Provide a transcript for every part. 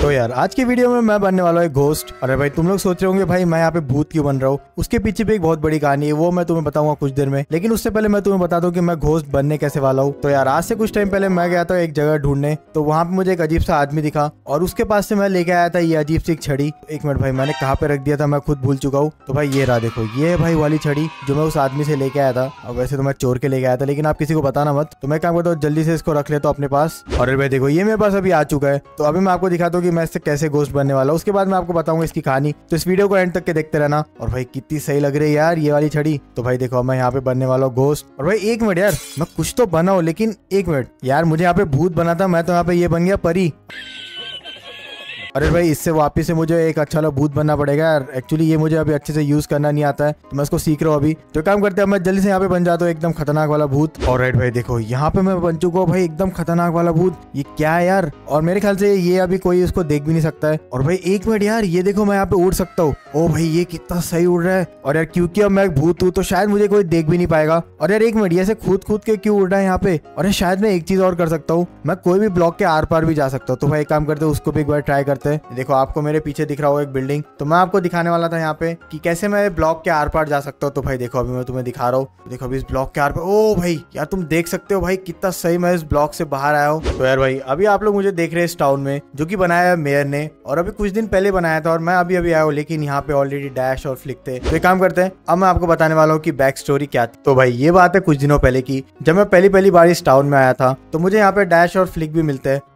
तो यार आज की वीडियो में मैं बनने वाला हूँ एक घोस्ट। अरे भाई तुम लोग सोच रहे होंगे भाई मैं यहाँ पे भूत क्यों बन रहा हूँ, उसके पीछे भी एक बहुत बड़ी कहानी है, वो मैं तुम्हें बताऊंगा कुछ देर में। लेकिन उससे पहले मैं तुम्हें बता दूं कि मैं घोस्ट बनने कैसे वाला हूँ। तो यार आज से कुछ टाइम पहले मैं गया था एक जगह ढूंढने, तो वहाँ पे मुझे एक अजीब सा आदमी दिखा और उसके पास से मैं लेके आया था ये अजीब सी एक छड़ी। एक मिनट भाई मैंने कहाँ पे रख दिया था मैं खुद भूल चुका हूँ। तो भाई ये रहा देखो, ये है भाई वाली छड़ी जो मैं उस आदमी से लेके आया था। अब वैसे तो मैं चोर के लेके आया था लेकिन आप किसी को बताना मत। तो मैं काम करता हूँ जल्दी से इसको रख लेता हूँ अपने पास। और भाई देखो ये मेरे पास अभी आ चुका है। तो अभी मैं आपको दिखाता हूँ कि मैं इससे कैसे घोस्ट बनने वाला हूँ, उसके बाद मैं आपको बताऊंगा इसकी कहानी। तो इस वीडियो को एंड तक के देखते रहना। और भाई कितनी सही लग रही है यार ये वाली छड़ी। तो भाई देखो मैं यहाँ पे बनने वाला हूँ घोस्ट। और भाई एक मिनट यार, मैं कुछ तो बना हूँ लेकिन एक मिनट यार, मुझे यहाँ पे भूत बना था, मैं तो यहाँ पे ये बन गया परी। अरे भाई इससे वापिस से मुझे एक अच्छा वाला भूत बनना पड़ेगा यार। एक्चुअली ये मुझे अभी अच्छे से यूज करना नहीं आता है, तो मैं इसको सीख रहा हूँ अभी। तो काम करते हैं मैं जल्दी से यहाँ पे बन जाता हूँ एकदम खतरनाक वाला भूत। और राइट भाई देखो यहाँ पे मैं बन चुका हूँ भाई एकदम खतरनाक वाला भूत। ये क्या है यार, और मेरे ख्याल से ये अभी कोई इसको देख भी नहीं सकता है। और भाई एक मिनट यार, ये देखो मैं यहाँ पे उड़ सकता हूँ। ओ भाई ये कितना सही उड़ रहा है। और यार क्योंकि अब मैं एक भूत हूँ तो शायद मुझे कोई देख भी नहीं पाएगा। और यार एक मिनट, ये ऐसे कूद के क्यों उड़ रहा है यहाँ पे। और यार शायद मैं एक चीज और कर सकता हूँ, मैं कोई भी ब्लॉक के आर पार भी जा सकता हूँ। तो भाई एक काम करते हैं उसको भी एक बार ट्राई करते हैं। देखो आपको मेरे पीछे दिख रहा हो एक बिल्डिंग, तो मैं आपको दिखाने वाला था यहाँ पे कि कैसे मैं ब्लॉक के आर पार जा सकता हूँ। तो भाई देखो अभी मैं तुम्हें दिखा रहा हूँ। देखो अभी इस ब्लॉक के आर पार, ओ भाई यार तुम देख सकते हो भाई कितना सही मैं इस ब्लॉक से बाहर आया हूँ। तो यार भाई अभी आप लोग मुझे देख रहे हैं इस टाउन में, जो कि बनाया है मेयर ने, और अभी कुछ दिन पहले बनाया था और मैं अभी आया हूँ। लेकिन यहाँ पे ऑलरेडी डैश और फ्लिक थे। तो एक काम करते हैं, अब मैं आपको बताने वाला हूँ कि बैक स्टोरी क्या थी। तो भाई ये बात है कुछ दिनों पहले की, जब मैं पहली बार इस टाउन में आया था तो मुझे यहाँ पे डैश और फ्लिक भी मिलते हैं।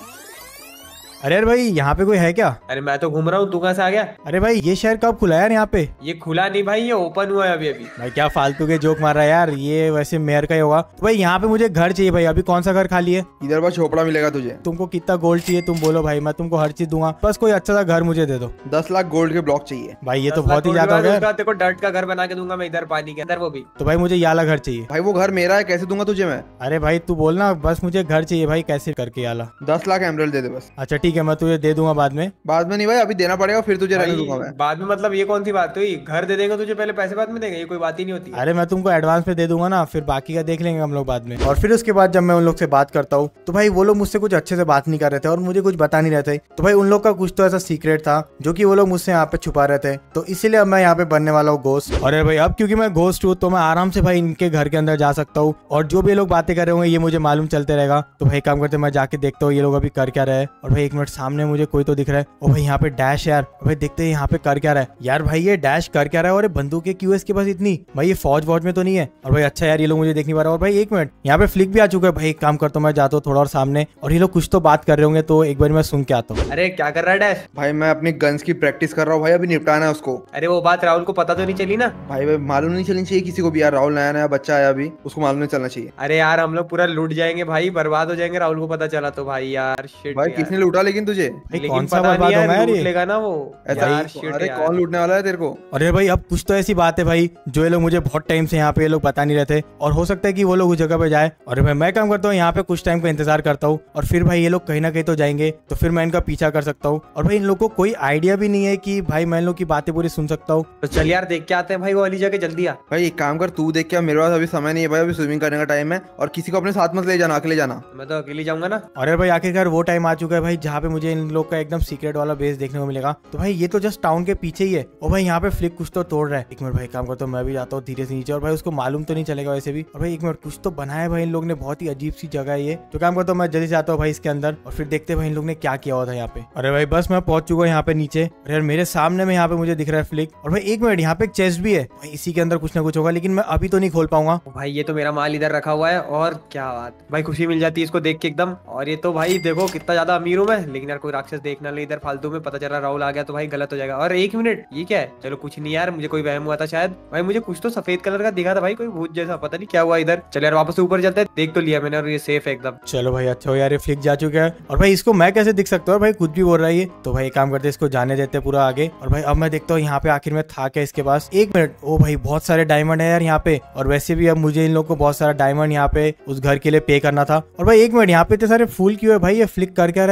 अरे यार भाई यहाँ पे कोई है क्या? अरे मैं तो घूम रहा हूँ, तू कहाँ से आ गया? अरे भाई ये शहर कब खुला है यार यहाँ पे? ये खुला नहीं भाई, ये ओपन हुआ है अभी अभी। भाई क्या फालतू के जोक मार रहा है यार, ये वैसे मेयर का ही होगा। तो भाई यहाँ पे मुझे घर चाहिए भाई, अभी कौन सा घर खाली है? इधर बस झोपड़ा मिलेगा तुझे। तुमको कितना गोल्ड चाहिए तुम बोलो भाई, मैं तुमको हर चीज दूंगा, बस कोई अच्छा सा घर मुझे दे दो। 10 लाख गोल्ड के ब्लॉक चाहिए। भाई ये तो बहुत ही ज्यादा हो गया। तेरे को डर्ट का घर बना के दूंगा मैं इधर पानी के अंदर, वो भी। तो भाई मुझे ये वाला घर चाहिए। भाई वो घर मेरा है, कैसे दूंगा तुझे मैं? अरे भाई तू बोलना, बस मुझे घर चाहिए भाई, कैसे करके वाला। 10 लाख एमरल्ड दे दे बस। अच्छा ठीक है, मैं तुझे दे दूंगा बाद में नहीं भाई, अभी देना पड़ेगा, फिर तुझे रहने दूंगा मैं। बाद में मतलब ये कौन सी बात हुई? घर दे देंगे तुझे, पहले पैसे बाद में देंगे, ये कोई बात ही नहीं होती। अरे मैं तुमको एडवांस में दे दूंगा ना, फिर बाकी का देख लेंगे हम लोग बाद में। और फिर उसके बाद जब मैं उन लोग से बात करता हूँ तो भाई वो लोग मुझसे कुछ अच्छे से बात नहीं कर रहे थे और मुझे कुछ बता नहीं रहे थे। तो भाई उन लोग का कुछ तो ऐसा सीक्रेट था जो कि वो लोग मुझसे यहाँ पे छुपा रहे थे। तो इसीलिए अब मैं यहाँ पे बनने वाला हूँ घोस्ट। और भाई अब क्योंकि मैं घोस्ट हूँ तो मैं आराम से भाई इनके घर के अंदर जा सकता हूँ और जो भी लोग बातें कर रहे होंगे ये मुझे मालूम चलते रहेगा। तो भाई काम करते मैं जाके देखता हूँ ये लोग अभी कर क्या रहे हैं। और भाई एक मिनट, सामने मुझे कोई तो दिख रहा है। और भाई यहाँ पे डैश यार, भाई देखते हैं यहाँ पे कर क्या रहा है यार। भाई ये डैश कर क्या रहा है और ये बंदूकें क्यों है इसके पास इतनी? भाई ये फौज में तो नहीं है? और भाई अच्छा यार ये लोग मुझे देख नहीं पा रहा। और भाई एक मिनट, यहाँ पे फ्लिक भी आ चुका है। भाई एक काम करता हूँ मैं जाता हूँ थोड़ा और सामने, और ये लोग कुछ तो बात कर रहे होंगे तो एक बार मैं सुन के आता हूँ। अरे क्या कर रहा है डैश? भाई मैं अपनी गन्स की प्रैक्टिस कर रहा हूँ भाई, अभी निपटाना है उसको। अरे वो बात राहुल को पता तो नहीं चली ना? भाई मालूम नहीं चलनी चाहिए किसी को भी यार, राहुल नया नया बच्चा आया अभी, उसको मालूम नहीं चलना चाहिए। अरे यार हम लोग पूरा लूट जाएंगे भाई, बर्बाद हो जाएंगे राहुल को पता चला तो। भाई यार शिट भाई किसने लूटा लेकिन तुझे? लेकिन पता नहीं यार, लूट लेगा ना वो। अरे कौन लूटने वाला है तेरे को? अरे भाई अब कुछ तो ऐसी बात है भाई जो ये लोग मुझे बहुत टाइम से यहाँ पे ये लोग बता नहीं रहे थे, और हो सकता है कि वो लोग उस जगह पे जाए। और भाई मैं काम करता हूँ यहाँ पे कुछ टाइम का इंतजार करता हूँ, और फिर भाई ये लोग कहीं ना कहीं तो जाएंगे तो फिर मैं इनका पीछा कर सकता हूँ। और भाई इन लोग को कोई आइडिया भी नहीं है कि भाई मैं इन लोग की बातें पूरी सुन सकता हूँ। तो चल यार देख के आते हैं भाई वो वाली जगह, जल्दी आ। भाई एक काम कर, तू देख क्या, मेरे पास अभी समय नहीं है भाई, अभी स्विमिंग करने का टाइम है, और किसी को अपने साथ मत ले जाना, अकेले जाना। मैं तो अकेले जाऊंगा ना। और भाई आखिरकार वो टाइम आ चुका है भाई जहाँ पे मुझे इन लोग का एकदम सीक्रेट वाला बेस देखने को मिलेगा। तो भाई ये तो जस्ट टाउन के पीछे ही है। और भाई यहाँ पे फ्लिक कुछ तो तोड़ रहा है। एक मिनट भाई काम करता हूँ मैं भी जाता हूँ धीरे से नीचे, और भाई उसको मालूम तो नहीं चलेगा वैसे भी। और भाई एक मिनट, कुछ तो बनाया है भाई इन लोग ने, बहुत ही अजीब सी जगह है ये। तो काम करता हूँ मैं जल्दी से आता हूँ भाई इसके अंदर, और फिर देखते हैं भाई इन लोग ने क्या किया हुआ था यहाँ पे। अरे भाई बस मैं पहुंच चुका हूँ यहाँ पे नीचे। अरे यार मेरे सामने में यहाँ पे मुझे दिख रहा है फ्लिक। और भाई एक मिनट, यहाँ पे एक चेस्ट भी है भाई, इसी के अंदर कुछ ना कुछ होगा, लेकिन मैं अभी तो नहीं खोल पाऊंगा। भाई ये तो मेरा माल इधर रखा हुआ है, और क्या बात भाई, खुशी मिल जाती है इसको देख के एकदम। और ये तो भाई देखो कितना ज्यादा अमीर हूँ मैं, लेकिन यार कोई राक्षस देख ना ले इधर फालतू में, पता चला राहुल आ गया तो भाई गलत हो जाएगा। और एक मिनट, ये क्या है? चलो कुछ नहीं यार, मुझे कोई वहम हुआ था शायद। भाई मुझे कुछ तो सफेद कलर का दिखा था भाई, कोई भूत जैसा, पता नहीं क्या हुआ इधर। चलो यार वापस ऊपर चलते हैं, देख तो लिया मैंने और ये सेफ है एकदम। चलो भाई अच्छा हो यार, ये फ्लिक जा चुका है। और भाई इसको मैं कैसे दिख सकता हूँ भाई, कुछ भी बोल रहा है ये। तो भाई काम करते इसको जाने देते हैं पूरा आगे। और भाई अब मैं देखता हूँ यहाँ पे आखिर में था क्या इसके पास। एक मिनट, ओ भाई बहुत सारे डायमंड है यार यहाँ पे, और वैसे भी अब मुझे इन लोग को बहुत सारा डायमंड यहाँ पे उस घर के लिए पे करना था। और भाई एक मिनट, यहाँ पे इतने सारे फूल क्यों है भाई, ये फ्लिक कर क्या रहा है फूल का?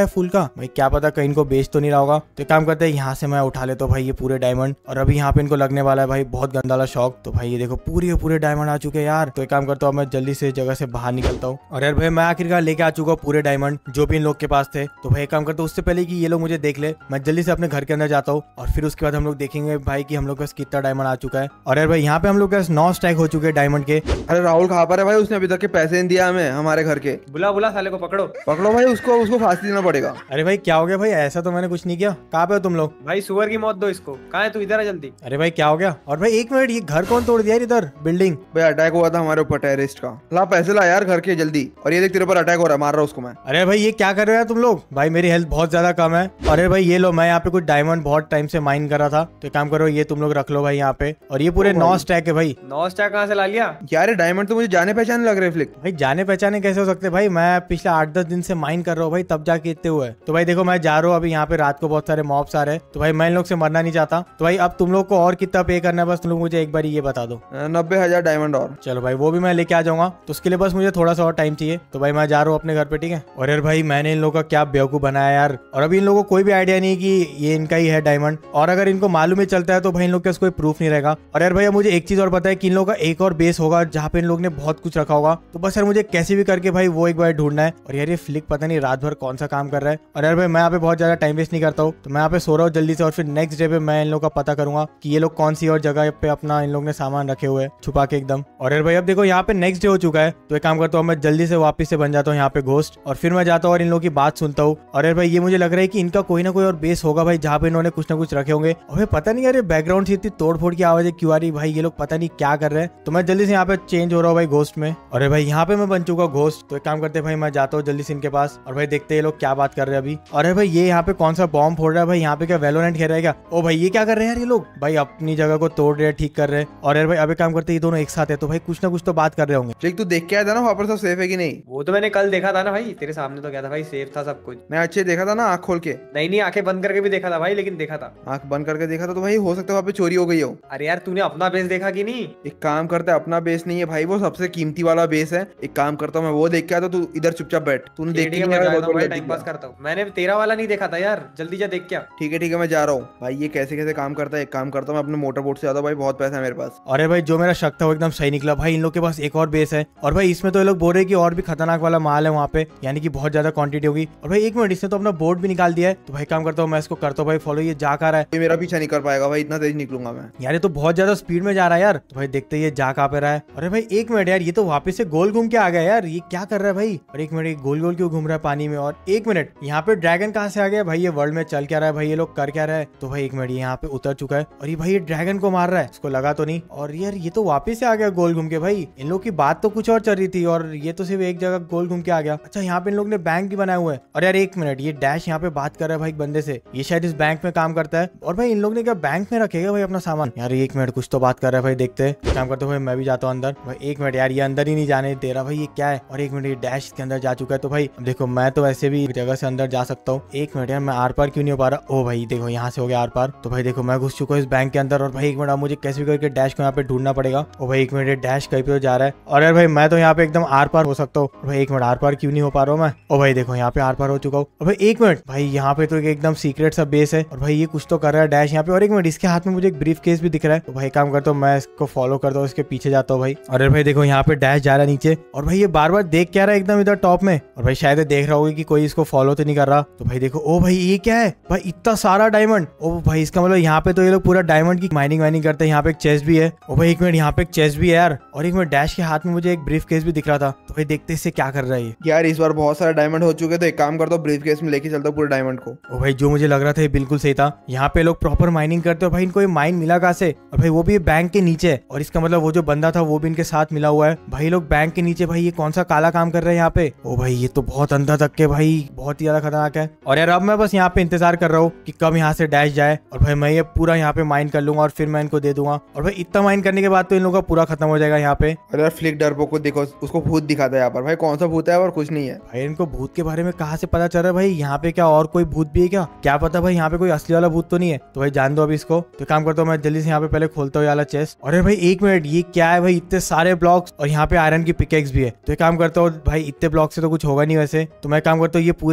भाई क्या पता कहीं इनको बेच तो नहीं रहा होगा। तो एक काम करते हैं, यहाँ से मैं उठा लेता हूँ भाई ये पूरे डायमंड, और अभी यहाँ पे इनको लगने वाला है भाई बहुत गंदा वाला शौक। तो भाई ये देखो पूरे डायमंड आ चुके हैं यार। तो एक काम करता हूँ मैं जल्दी से इस जगह से बाहर निकलता हूँ। और यार भाई मैं आखिरकार लेके आ चुका हूँ पूरे डायमंड जो भी इन लोग के पास थे। तो भाई एक काम करता हूँ, उससे पहले कि ये लोग मुझे देख ले, मैं जल्दी से अपने घर के अंदर जाता हूँ और फिर उसके बाद हम लोग देखेंगे भाई कि हम लोग के पास कितना डायमंड आ चुका है। और यार भाई यहाँ पे हम लोग के पास 9 स्टैक हो चुके हैं डायमंड के। अरे राहुल कहाँ पर है भाई? उसने अभी तक के पैसे नहीं दिया हमें हमारे घर के। बुला बुला साले को, पकड़ो पकड़ो भाई उसको, उसको फांसी देना पड़ेगा। अरे भाई क्या हो गया भाई? ऐसा तो मैंने कुछ नहीं किया। कहाँ पे हो तुम लोग? भाई सुअर की मौत दो इसको। कहाँ है तू? इधर आ जल्दी। अरे भाई क्या हो गया? और भाई एक मिनट, ये घर कौन तोड़ दिया यार? इधर बिल्डिंग भाई अटैक हुआ था हमारे ऊपर टेररिस्ट का। ला पैसे ला यार घर के जल्दी। और ये देख तेरे ऊपर अटैक हो रहा है, मार रहा हूं उसको मैं। अरे भाई ये क्या कर रहे हो तुम लोग? भाई मेरी हेल्थ बहुत ज्यादा कम है। अरे भाई ये लो, मैं यहाँ पे कुछ डायमंड बहुत टाइम से माइन कर रहा था, तो काम करो ये तुम लोग रख लो भाई यहाँ पे। और ये पूरे 9 स्टैक है भाई। 9 स्टैक कहाँ से ला लिया यार डायमंड तो मुझे जाने पहचाने लग रहे फ्लिक। भाई जाने पहचाने कैसे हो सकते भाई? मैं पिछले 8-10 दिन से माइन कर रहा हूँ भाई, तब जाके इतने हुए। तो भाई देखो मैं जा रहा हूँ अभी, यहाँ पे रात को बहुत सारे मॉब्स आ रहे हैं, तो भाई मैं इन लोग से मरना नहीं चाहता। तो भाई अब तुम लोग को और कितना पे करना है बस तुम लोग मुझे एक बार ये बता दो। 90,000 डायमंड और। चलो भाई वो भी मैं लेके आ जाऊंगा, तो उसके लिए बस मुझे थोड़ा सा और टाइम चाहिए। तो भाई मैं जा रहा हूँ अपने घर पे, ठीक है। और यार भाई मैंने इन लोगों का क्या बेवकूफ बनाया यार, और अभी इन लोगों को कोई भी आइडिया नहीं कि ये इनका ही है डायमंड। और अगर इनको मालूम ही चलता है तो भाई इन लोग के पास कोई प्रूफ नहीं रहेगा। और यार भाई अब मुझे एक चीज और पता है कि इन लोगों का एक और बेस होगा जहाँ पे इन लोग ने बहुत कुछ रखा होगा। तो बस यार मुझे कैसे भी करके भाई वो एक बार ढूंढना है। और यार ये फ्लिक पता नहीं रात भर कौन सा काम कर रहा है। और यार भाई मैं यहाँ पे बहुत ज्यादा टाइम वेस्ट नहीं करता हूँ, तो मैं यहाँ पे सो रहा हूँ जल्दी से, और फिर नेक्स्ट डे पे मैं इन लोग का पता करूंगा कि ये लोग कौन सी और जगह पे अपना इन लोग ने सामान रखे हुए छुपा के एकदम। और यार भाई अब देखो यहाँ पे नेक्स्ट डे हो चुका है, तो एक काम करता हूँ मैं जल्दी से वापस से बन जाता हूँ यहाँ पे घोस्ट, और फिर मैं जाता हूँ और इन लोगों की बात सुनता हूँ। और यार भाई ये मुझे लग रहा है कि इनका कोई ना कोई और बेस होगा भाई जहाँ पे इन्होंने कुछ ना कुछ रखे होंगे। और भाई पता नहीं यार बैकग्राउंड से इतनी तोड़-फोड़ की आवाजें क्यों आ रही भाई, ये लोग पता नहीं क्या कर रहे हैं। तो मैं जल्दी से यहाँ पे चेंज हो रहा हूँ भाई घोस्ट में। और भाई यहाँ पे मैं बन चुका घोस्ट। तो एक काम करते हैं भाई मैं जाता हूँ जल्दी से इनके पास, और भाई देखते हैं ये लोग क्या बात कर रहे हैं अभी। और भाई ये यहाँ पे कौन सा बॉम्ब फोड़ रहा है भाई? यहाँ पे क्या वैलोरेंट खेल रहा है क्या? ओ भाई ये क्या कर रहे हैं यार ये लोग? भाई अपनी जगह को तोड़ रहे हैं, ठीक कर रहे हैं। और यार भाई अभी काम करते हैं ये दोनों एक साथ है, तो भाई कुछ ना कुछ तो बात कर रहे होंगे। फ्लिक तू देख के आया था ना वहाँ पर सब सेफ है कि नहीं? वो तो मैंने कल देखा था ना भाई, तेरे सामने तो क्या था भाई, सेफ था सब कुछ। मैं अच्छे देखा था ना आँख खोल के? नहीं आंखें बंद करके भी देखा था भाई, लेकिन देखा था। आँख बंद करके देखा था तो भाई हो सकता है वहाँ पे चोरी हो गई हो। अरे यार तूने अपना बेस देखा कि नहीं? एक काम करता है, अपना बेस नहीं है भाई, वो सबसे कीमती वाला बेस है। एक काम करता हूँ मैं वो देख के आता, तू इधर चुपचाप बैठ। तूने देख के टाइम पास करता हूँ। मैंने तेरा वाला नहीं देखा था यार, जल्दी जा देख क्या। ठीक है मैं जा रहा हूँ भाई। ये कैसे कैसे काम करता है, एक काम करता हूँ मैं अपने मोटर बोट से आता हूँ भाई, बहुत पैसा है मेरे पास। अरे भाई जो मेरा शक था वो एकदम सही निकला भाई, इन लोग के पास एक और बेस है। और भाई इसमें तो ये लोग बोल रहे हैं कि और भी खतरनाक वाला माल है वहाँ पे, यानी कि बहुत ज्यादा क्वांटिटी होगी। और भाई एक मिनट, इसने तो अपना बोर्ड भी निकाल दिया है। तो भाई काम करता हूँ मैं इसको करता हूँ भाई फॉलो। ये जा कर रहा है, कोई मेरा पीछा नहीं कर पाएगा भाई, इतना तेज निकलूंगा मैं। यार ये तो बहुत ज्यादा स्पीड में जा रहा है यार। तो भाई देखते ये जा कहाँ पे रहा है। अरे भाई एक मिनट यार, ये तो वापस से गोल घूम के आ गया यार, ये क्या कर रहा है भाई? और एक मिनट, गोल गोल क्यों घूम रहा है पानी में? और एक मिनट, यहाँ पे ड्रैगन कहाँ से आ गया भाई? ये वर्ल्ड में चल क्या रहा है भाई? ये लोग कर क्या रहा है? तो भाई एक मिनट, ये यहाँ पे उतर चुका है, और ये भाई ये ड्रैगन को मार रहा है, इसको लगा तो नहीं? और यार ये तो वापस से आ गया गोल घूम के भाई। इन लोग की बात तो कुछ और चल रही थी, और ये तो सिर्फ एक जगह गोल घूम के आ गया। अच्छा यहाँ पे इन लोग ने बैंक भी बनाया हुआ है। और यार एक मिनट, ये डैश यहाँ पे बात कर रहा है भाई एक बंदे से, ये शायद इस बैंक में काम करता है। और भाई इन लोग ने क्या बैंक में रखेगा भाई अपना सामान? यार एक मिनट, कुछ तो बात कर रहा है भाई, देखते हैं। काम करते भाई मैं भी जाता हूँ अंदर। भाई एक मिनट यार, ये अंदर ही नहीं जाने दे रहा भाई, ये क्या है? और एक मिनट, ये डैश के अंदर जा चुका है। तो भाई देखो मैं तो वैसे भी जगह से अंदर जा सकता हूँ। एक मिनट यार, मैं आर पार क्यों नहीं हो पा रहा? ओ भाई देखो यहाँ से हो गया आर पार। तो भाई देखो मैं घुस चुका हूँ इस बैंक के अंदर। और भाई एक मिनट, अब मुझे कैसे भी करके डैश को यहाँ पे ढूंढना पड़ेगा। ओ भाई एक मिनट, डैश कहीं पे जा रहा है। और यार भाई मैं तो यहाँ पे एकदम आर पार हो सकता हूँ। भाई एक मिनट, आर पार क्यों नहीं हो पा रहा हूँ मैं? ओ भाई देखो यहाँ पे आर पार हो चुका हूँ। और भाई एक मिनट, भाई यहाँ पे तो एकदम सीक्रेट सा बेस है, और भाई ये कुछ तो कर रहा है डैश यहाँ पे। और एक मिनट, इसके हाथ में मुझे एक ब्रीफ केस भी दिख रहा है। तो भाई काम करता हूँ मैं इसको फॉलो करता हूँ, इसके पीछे जाता हूँ भाई। और भाई देखो यहाँ पे डैश जा रहा है नीचे, और भाई ये बार बार देख क्या रहा है एकदम इधर टॉप में। और भाई शायद देख रहा होगा कि कोई इसको फॉलो तो नहीं कर रहा। तो भाई देखो, ओ भाई ये क्या है भाई? इतना सारा डायमंड! ओ भाई इसका मतलब यहाँ पे तो ये लोग पूरा डायमंड की माइनिंग करते हैं। यहाँ पे एक चेस्ट भी है। ओ भाई एक मिनट, यहाँ पे एक चेस्ट भी है यार। और एक मिनट, डैश के हाथ में मुझे एक ब्रीफ केस भी दिख रहा था। तो भाई देखते इससे क्या कर रहा है ये। यार इस बार बहुत सारे डायमंड हो चुके, तो एक काम करता हूँ ब्रीफ केस में लेके चलता हूँ पूरे डायमंड को। ओ भाई जो मुझे लग रहा था ये बिल्कुल सही था। यहाँ पे लोग प्रॉपर माइनिंग करते हो भाई, इनको ये माइन मिला कहाँ से? और भाई वो भी बैंक के नीचे है, और इसका मतलब वो जो बंदा था वो भी इनके साथ मिला हुआ है। भाई लोग बैंक के नीचे, भाई ये कौन सा काला काम कर रहे हैं यहाँ पे? ओ भाई ये तो बहुत अंदर तक के भाई, बहुत ही ज्यादा खतरनाक है। और यार अब मैं बस यहाँ पे इंतजार कर रहा हूँ कि कब यहाँ से डैश जाए, और भाई मैं ये पूरा यहाँ पे माइन कर लूंगा, और फिर मैं इनको दे दूंगा। और भाई इतना माइन करने के बाद तो इन लोगों का पूरा खत्म हो जाएगा यहाँ पे। अरे यार फ्लिक डरपो को देखो, उसको भूत दिखाता है यहाँ पर। भाई कौन सा भूत है और कुछ नहीं है। भाई इनको भूत के बारे में कहाँ से पता चल रहा है भाई? यहाँ पे क्या और कोई भूत भी है क्या पता भाई यहाँ पे कोई असली वाला भूत तो नहीं है। तो भाई जान दो अभी इसको। तो काम करता हूँ मैं जल्दी से यहाँ पे पहले खोलता हूँ वाला चेस्ट। और भाई एक मिनट, ये क्या है भाई? इतने सारे ब्लॉक्स, और यहाँ पे आयरन की पिकेक्स भी है। तो एक काम करता हूँ भाई, इतने ब्लॉक से तो कुछ होगा नहीं वैसे। तो मैं काम करता हूँ ये पूरे ब्लॉक्स तो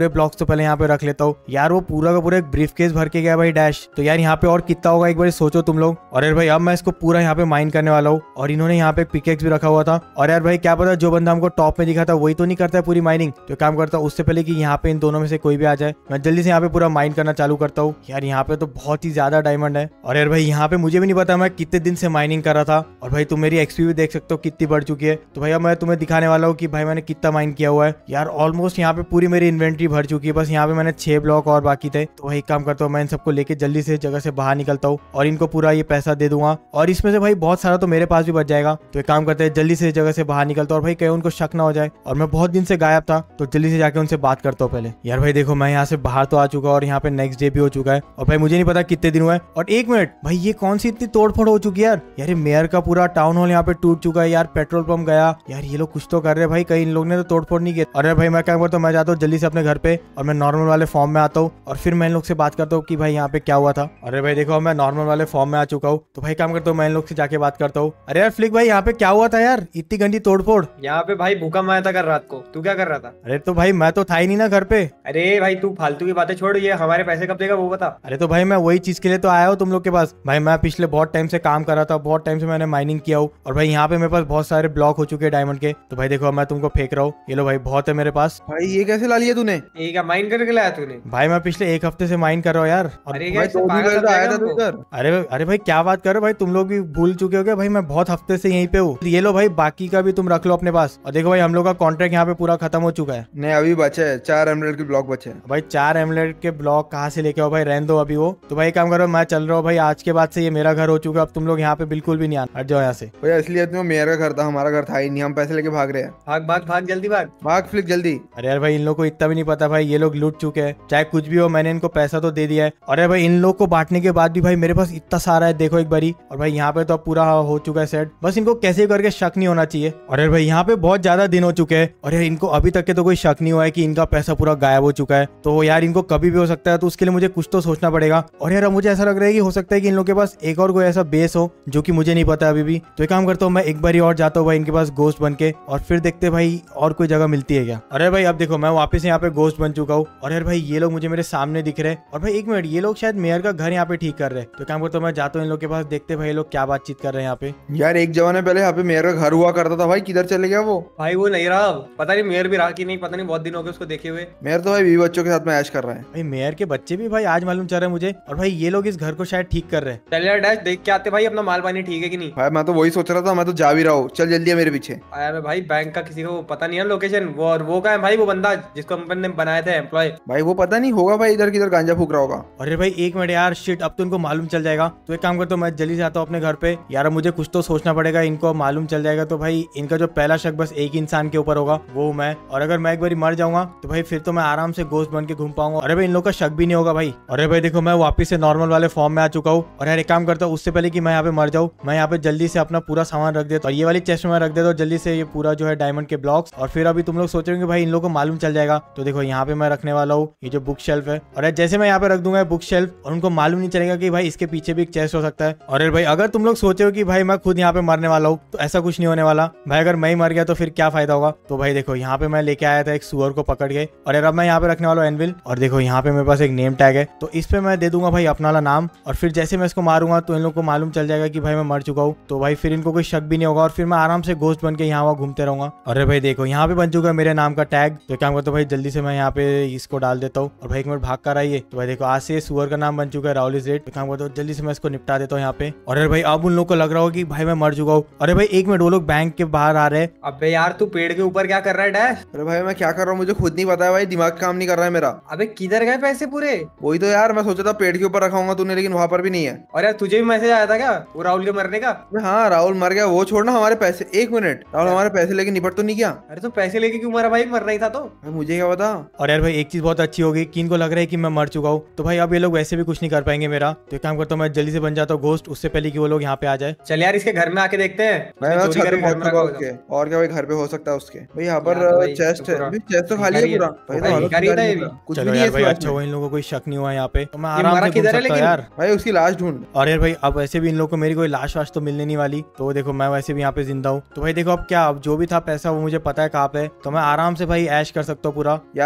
तो पहले यहाँ पे रख लेता हूँ। यार वो पूरा का पूरा एक ब्रीफ केस भर के गया भाई डैश। तो यार यहाँ पे और कितना होगा एक बार सोचो तुम लोग। और यार भाई अब मैं इसको पूरा यहाँ पे माइन करने वाला हूँ। और इन्होंने यहाँ पे एक पिकेक्स भी रखा हुआ था। और यार भाई क्या पता जो बंदा हमको टॉप में दिखा था वही तो नहीं करता है पूरी माइनिंग। तो काम करता हूँ उससे पहले कि यहाँ पे इन दोनों में से कोई भी आ जाए, मैं जल्दी से यहाँ पे पूरा माइन करना चालू करता हूँ। यार यहाँ पे तो बहुत ही ज्यादा डायमंड है। और यार भाई यहाँ पे मुझे भी नहीं पता मैं कितने दिन से माइनिंग कर रहा था। और भाई तुम मेरी एक्सपी भी देख सकते हो कितनी बढ़ चुकी है। तो भाई अब मैं तुम्हें दिखाने वाला हूँ कि भाई मैंने कितना माइन किया हुआ है। यार ऑलमोस्ट यहाँ पे पूरी मेरी इन्वेंट्री भर चुकी है, बस यहाँ पे मैंने 6 ब्लॉक और बाकी थे। तो वही काम करता हूँ, मैं इन सबको लेके जल्दी से जगह से बाहर निकलता हूँ और इनको पूरा ये पैसा दे दूंगा। और इसमें से भाई बहुत सारा तो मेरे पास भी बच जाएगा। तो एक काम करते हैं जल्दी से जगह से बाहर निकलता हूँ। और भाई कहीं उनको शक ना हो जाए। और मैं बहुत दिन से गायब था तो जल्दी से जाके उनसे बात करता हूँ पहले। यार भाई देखो मैं यहाँ से बाहर तो आ चुका और यहाँ पे नेक्स्ट डे भी हो चुका है। और भाई मुझे नहीं पता कितने दिन हुए। और एक मिनट भाई ये कौन सी इतनी तोड़फोड़ हो चुकी है यार। यार ये मेयर का पूरा टाउन हॉल यहाँ पे टूट चुका है यार, पेट्रोल पंप गया। यार ये लोग कुछ तो कर रहे हैं भाई, कहीं इन लोग ने तो तोड़फोड़ नहीं किया। अरे भाई मैं क्या करता हूँ, मैं जाता हूँ जल्दी से अपने घर पे और मैं नॉर्मल वाले फॉर्म में आता हूँ। और फिर मैं इन लोग से बात करता हूँ कि भाई यहाँ पे क्या हुआ था। अरे भाई देखो मैं नॉर्मल वाले फॉर्म में आ चुका हूँ। तो भाई काम करता हूँ मैं इन लोग से जाके बात करता हूँ। अरे यार फ्लिक भाई यहाँ पे क्या हुआ था यार, इतनी गंदी तोड़फोड़। यहाँ पे भाई भूकंप आया था कल रात को, तू क्या कर रहा था? अरे तो भाई मैं तो था ही नहीं ना घर पे। अरे भाई तू फालतू की बातें छोड़, ये हमारे पैसे कब देगा वो बता। अरे तो भाई मैं वही चीज के लिए तो आया हूँ तुम लोग के पास। भाई मैं पिछले बहुत टाइम से काम कर रहा था, बहुत टाइम से मैंने माइनिंग किया हूँ। और भाई यहाँ पे मेरे पास बहुत सारे ब्लॉक हो चुके हैं डायमंड के। तो भाई देखो मैं तुमको फेंक रहा हूँ, ये लो भाई बहुत है मेरे पास। भाई ये कैसे ला लिया तूने? ये क्या माइन करके लाया तूने? भाई मैं पिछले 1 हफ्ते से माइन कर रहा हूँ यार। और अरे भाई क्या इससे 2 दिन पागल पहले तो आया था समझेगा तू हमको? इधर। अरे भाई क्या बात कर रहे हो भाई, तुम लोग भी भूल चुके हो क्या? भाई मैं बहुत हफ्ते से यहीं पे हूँ। ये लो भाई बाकी का भी तुम रख लो अपने पास। और देखो भाई हम लोग का कॉन्ट्रैक्ट यहाँ पे पूरा खत्म हो चुका है। नहीं अभी बचे है 4 एमराल्ड के ब्लॉक बचे हैं। भाई 4 एमलेट के ब्लॉक कहाँ से लेके आओ भाई, रहने दो अभी वो। तो भाई काम करो मैं चल रहा हूँ भाई, आज के बाद से ये मेरा घर हो चुका है। अब तुम लोग यहाँ पे बिल्कुल भी नहीं आना, हट जाओ यहाँ से। भाई असलियत में मेयर का घर था, हमारा घर था ही नहीं, हम पैसे लेके भाग रहे हैं। भाग भाग भाग जल्दी भाग। भाग फ्लिक जल्दी। अरे यार भाई इन लोग को इतना भी नहीं पता भाई, ये लोग लूट चुके हैं। चाहे कुछ भी हो मैंने इनको पैसा तो दे दिया है। और यार भाई इन लोग को बांटने के बाद भी भाई मेरे पास इतना सारा है, देखो एक बारी। और भाई यहाँ पे तो अब पूरा हो चुका है सेट, बस इनको कैसे करके शक नहीं होना चाहिए। और यार भाई यहाँ पे बहुत ज्यादा दिन हो चुके हैं और यार इनको अभी तक के तो कोई शक नहीं हुआ है कि इनका पैसा पूरा गायब हो चुका है। तो यार इनको कभी भी हो सकता है, तो उसके लिए मुझे कुछ तो सोचना पड़ेगा। और यार मुझे ऐसा लग रहा है कि हो सकता है कि इन लोग के पास एक और कोई ऐसा बेस हो जो कि मुझे नहीं पता अभी भी। तो एक काम करता हूँ मैं एक बारी और जाता हूँ भाई इनके पास गोश्त बन के, और फिर देखते भाई और कोई जगह मिलती है क्या। अरे भाई अब देखो मैं वापस यहाँ पे गोश्त बन चुका हूँ। और यार भाई ये लोग मुझे मेरे सामने दिख रहे हैं। और भाई एक मिनट, ये लोग शायद मेयर का घर यहाँ पे ठीक कर रहे हैं। तो काम करता हूँ मैं जाता हूँ इन लोग के पास, देखते भाई ये लोग क्या बातचीत कर रहे हैं यहाँ पे। यार एक जमाने पहले यहाँ पे मेयर का घर हुआ करता था भाई, किधर चले गया वो? भाई वो नहीं रहा, पता नहीं मेयर भी रहा कि नहीं, पता नहीं, बहुत दिन हो गए उसको देखे हुए। मेयर तो भाई 20 बच्चों के साथ में ऐश कर रहा है। भाई मेयर के बच्चे भी भाई आज मालूम चल रहे हैं मुझे। और भाई ये लोग इस घर को शायद ठीक कर रहे हैं। चल यार डैश देख के आते भाई अपना माल पानी ठीक है कि नहीं। भाई मैं तो वही सोच रहा था, मैं तो जा भी रहा हूँ, चल जल्दी है मेरे पीछे। यार भाई बैंक का किसी को पता नहीं है लोकेशन, वो और वो का है भाई, वो बंदा जिसको अपन ने बनाए थे एम्प्लॉय। भाई वो पता नहीं होगा भाई, इधर किधर गांजा फूक रहा होगा। अरे भाई एक मिनट यार, शिट अब तो इनको मालूम चल जाएगा। तो एक काम करता हूँ मैं जल्दी से आता हूँ अपने घर पे। यार मुझे कुछ तो सोचना पड़ेगा, इनको मालूम चल जाएगा तो भाई इनका जो पहला शक बस एक इंसान के ऊपर होगा, वो मैं। और अगर मैं एक बार मर जाऊंगा तो भाई फिर तो मैं आराम से गोश्त बन के घूम पाऊंगा। अरे भाई इन लोग का शक भी नहीं होगा भाई। अरे भाई देखो मैं वापस से नॉर्मल वाले फॉर्म में आ चुका हूँ। और यार एक काम करता हूँ, उससे पहले कि मैं यहाँ पे मर जाऊँ, मैं यहाँ पे जल्दी से अपना पूरा सामान रख देता हूँ। ये वाली चेस्ट में रख देता हूँ जल्दी से, ये पूरा जो है डायमंड के ब्लॉक्स। और फिर अभी तुम लोग सोच रहे हो कि भाई इन लोगों को मालूम चल जाएगा। तो देखो यहाँ पे मैं रखने वाला हूँ ये जो बुक शेल्फ है। और जैसे मैं यहाँ पे रख दूंगा बुक शेल्फ, और उनको मालूम नहीं चलेगा कि भाई इसके पीछे भी एक चेस्ट हो सकता है। और भाई अगर तुम लोग सोचे हो कि भाई मैं खुद यहाँ पे मरने वाला हूँ, तो ऐसा कुछ नहीं होने वाला भाई। अगर मैं ही मर गया तो फिर क्या फायदा होगा। तो भाई देखो यहाँ पे मैं लेके आया था एक सुअर को पकड़ के। और यार अब मैं यहाँ पे रखने वाला हूँ एनविल। और देखो यहाँ पे मेरे पास एक नेम टैग है, तो इस पे मैं दे दूंगा भाई अपना वाला नाम। और फिर जैसे मैं इसको मारूंगा तो इन लोग को मालूम चल जाएगा कि भाई मैं मर चुका हूँ। तो भाई फिर इनको कोई शक भी नहीं होगा, और फिर मैं आराम से गोश्त बन के यहाँ वहाँ घूमते रहूंगा। अरे भाई देखो यहाँ पे बन चुका है मेरे नाम का टैग। तो काम करता हूँ भाई जल्दी से मैं यहाँ पे इसको डाल देता हूँ। और भाई एक मिनट भाग कर आइए। तो भाई देखो आज से सुअर का नाम बन चुका है राहुल इज रेड। तो काम करता हूँ जल्दी से मैं इसको निपटा देता हूँ यहाँ पे। और अरे भाई अब उन लोग को लग रहा हो कि भाई मैं मर चुका हूँ। अरे भाई एक मिनट, वो लोग बैंक के बाहर आ रहे हैं। अबे यार तू पेड़ के ऊपर क्या कर रहा है डैश? अरे भाई मैं क्या कर रहा हूँ मुझे खुद नहीं पता है भाई, दिमाग काम नहीं कर रहा है मेरा। अबे किधर गए पैसे पूरे? वही तो यार मैं सोचा था पेड़ के ऊपर रखाऊंगा तूने, लेकिन वहां पर भी नहीं है। और यार तुझे भी मैसेज आया था क्या वो राहुल के मरने का? हाँ राहुल मर गया, वो छोड़ना हमारे पैसे। एक मिनट, राहुल हमारे पैसे लेके निपट तो नहीं गया? अरे तो पैसे लेके क्यों मरा भाई, मरना ही था तो। भाई मुझे क्या पता। और यार भाई एक चीज बहुत अच्छी होगी कि इनको लग रहा है कि मैं मर चुका हूँ। तो भाई अब ये लोग वैसे भी कुछ नहीं कर पाएंगे मेरा। तो एक काम करता हूँ मैं जल्दी से बन जाता हूँ घोस्ट, उससे पहले कि वो लोग यहाँ पे आ जाए। चल यार इसके घर में आके देखते हैं। मैं चोरी छत पे करके घर पहुंच में चुका रखा हूँ होगा। उसके। और क्या भाई घर पे हो सकता है उसके? भाई यहाँ पर यहाँ तो भाई चेस्ट पूरा है, चेस्ट तो खाली है पूरा। भाई तो हालत भिखारी था ये बेकार भी। है, कुछ भी चलो नहीं यार है भाई इसके अच्छा पास हुआ में। इन लोगों को कोई शक नहीं हुआ यहाँ पे, तो मैं ये आराम मरा से घूम किधर है सकता हूँ लेकिन? यार। भाई उसकी लाश ढूंढ। और यार भाई अब वैसे भी इन लोग को मेरी कोई लाश वाश तो मिलने नहीं वाली। तो देखो मैं वैसे भी यहाँ पे जिंदा हूँ। तो भाई देखो अब क्या, अब जो भी था पैसा वो मुझे पता है कहाँ पे है। तो मैं आराम से भाई ऐश कर सकता हूँ पूरा। यार फ्लिक हम लोग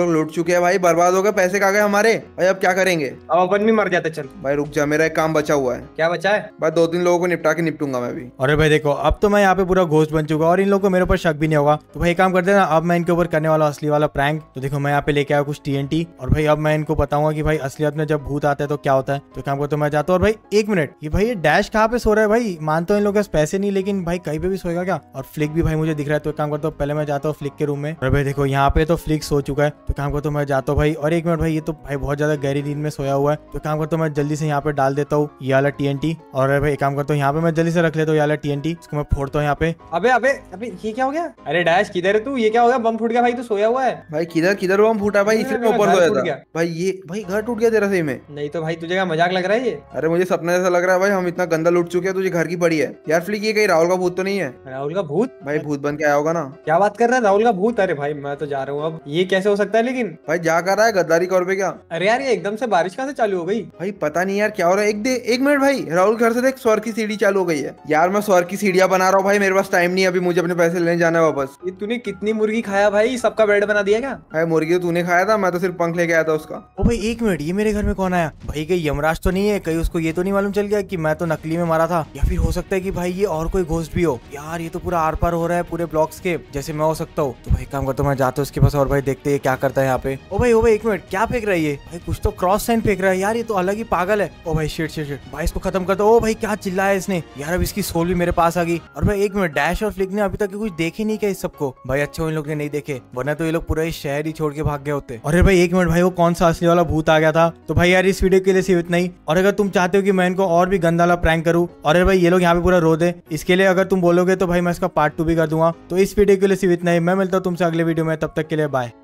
लोग लूट चुके हैं भाई, बर्बाद हो गए, पैसे कहाँ गए हमारे भाई, अब क्या करेंगे? अब अपन भी मर जाते। चल भाई रुक जा, मेरा एक काम बचा हुआ है। क्या बचा है? भाई 2-3 लोगों को निपटा के निपटूंगा मैं भी। अरे भाई देखो, अब तो मैं यहाँ पे पूरा घोस्ट बन चुका और इन लोगों को मेरे ऊपर शक भी नहीं होगा। तो भाई काम करते हैं ना, अब मैं इनके ऊपर करने वाला असली वाला प्रैंक। तो देखो मैं यहाँ पे लेके आया कुछ TNT और भाई अब मैं इनको बताऊंगा कि भाई असलियत में जब भूत आता है तो क्या होता है। तो काम करते मैं जाता हूँ। और भाई 1 मिनट, ये भाई ये डैश कहाँ पे सो रहा है भाई? मानता हूँ इन लोगों के पास पैसे नहीं, लेकिन भाई कहीं पे भी सोएगा क्या? और फ्लिक भी भाई मुझे दिख रहा है। तो काम करता हूँ, पहले मैं जाता हूँ फ्लिक के रूम में। और भाई देखो यहाँ पे तो फ्लिक सो चुका है। तो काम करता हूँ मैं जाता हूँ भाई। और 1 मिनट भाई, ये तो भाई बहुत ज्यादा गहरी नींद में सोया हुआ है। तो काम करता हूँ मैं जल्दी से यहाँ पे डाल देता हूँ ये वाला TNT। और भाई काम करता हूँ यहाँ पे मैं जल्दी से रख लेता हूँ ये वाला TNT, इसको मैं फोड़ता हूँ यहाँ पे। अबे अबे अबे ये क्या हो गया? अरे डैश किधर है तू? ये क्या हो गया? बम फूट गया भाई, तू सोया हुआ है। भाई किधर किधर बम फूटा भाई? इसलिए मैं मेरा ऊपर घर सोया टूट था गया। भाई। ये भाई घर टूट गया तेरा सही में? नहीं तो भाई तुझे क्या मजाक लग रहा है ये? अरे मुझे सपना जैसा लग रहा है भाई, हम इतना गंदा लूट चुके हैं, तुझे घर की पड़ी है यार। फ्लिक ये कहीं राहुल का भूत तो नहीं है? राहुल का भूत? भाई भूत बन के आया होगा ना। क्या बात कर रहा है? राहुल का भूत? अरे भाई मैं तो जा रहा हूँ अब। ये कैसे हो सकता है लेकिन? भाई जा कर रहा है गद्दारी कर पे क्या? अरे यार ये एकदम से बारिश कहाँ से चालू हो गई? भाई पता नहीं यार क्या हो रहा है। एक मिनट भाई, राहुल घर से देख स्वर्ग की सीढ़ी चालू हो गई है यार। मैं स्वर्ग की सीढ़ियां बना रहा हूँ भाई, मेरे पास टाइम नहीं है अभी, मुझे अपने पैसे लेने जाना है वापस। ये तूने कितनी मुर्गी खाया भाई? सबका बेड बना दिया क्या? भाई मुर्गी तो तूने खाया था, मैं तो सिर्फ पंख लेके आया था उसका। ओ भाई 1 मिनट, ये मेरे घर में कौन आया भाई? कहीं यमराज तो नहीं है? कहीं उसको ये तो नहीं मालूम चल गया कि मैं तो नकली में मारा था? या फिर हो सकता है कि भाई ये और कोई घोस्ट भी हो यार। ये तो पूरा आर पार हो रहा है पूरे ब्लॉक्स के, जैसे मैं हो सकता हूँ। तो भाई काम करता हूँ मैं जाता हूँ उसके पास और भाई देखते हैं क्या करता है यहाँ पे। ओ भाई 1 मिनट, क्या फेंक रहा है ये भाई? कुछ तो क्रॉस साइन फेंक रहा है यार, ये तो अलग ही पागल है। ओ भाई शिट शिट शिट, भाई इसको खत्म करता। ओ भाई क्या चिल्लाया इसने यार? अब इसकी सोल भी मेरे पास आ गई। और भाई 1 मिनट, डैश और फ्लिक ने अभी तक कुछ देखे नहीं क्या इस सबको? भाई अच्छा इन लोग ने नहीं देखे, वरना तो ये लोग पूरा शहर ही छोड़ के भाग गए होते। अरे भाई 1 मिनट भाई, वो कौन सा असली वाला भूत आ गया था? तो भाई यार इस वीडियो के लिए सिर्फ इतना ही। और अगर तुम चाहते हो कि मैं इनको और भी गंदा वाला प्रैंक करूं और अरे भाई ये लोग यहाँ पे पूरा रो दे, इसके लिए अगर तुम बोलोगे तो भाई मैं इसका पार्ट 2 भी कर दूंगा। तो इस वीडियो के लिए सिर्फ इतना ही। मैं मिलता हूँ तुमसे अगले वीडियो में, तब तक के लिए बाय।